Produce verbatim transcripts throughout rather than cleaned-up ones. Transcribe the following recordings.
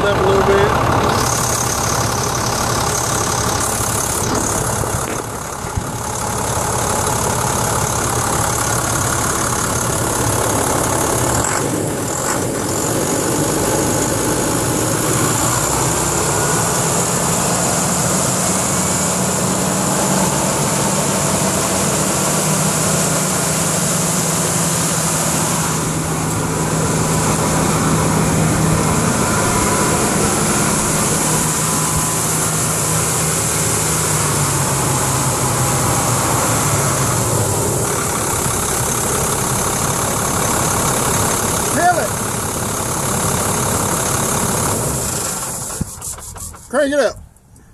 it up a little bit. Crank it up.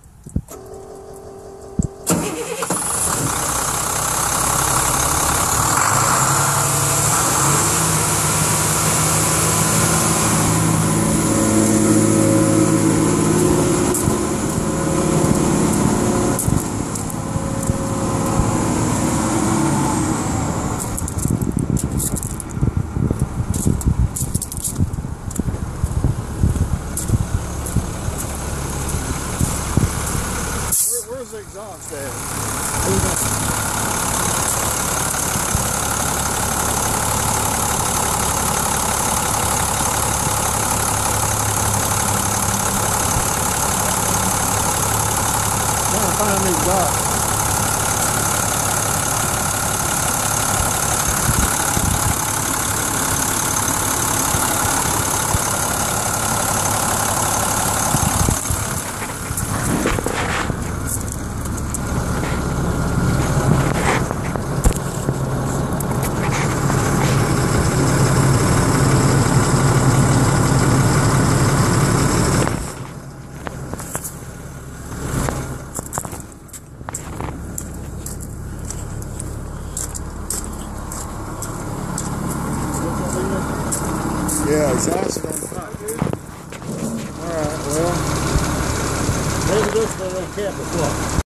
Where's the exhaust at? Trying to find the exhaust. Yeah, exhaust on the top. Alright, well, maybe this one will cap as well.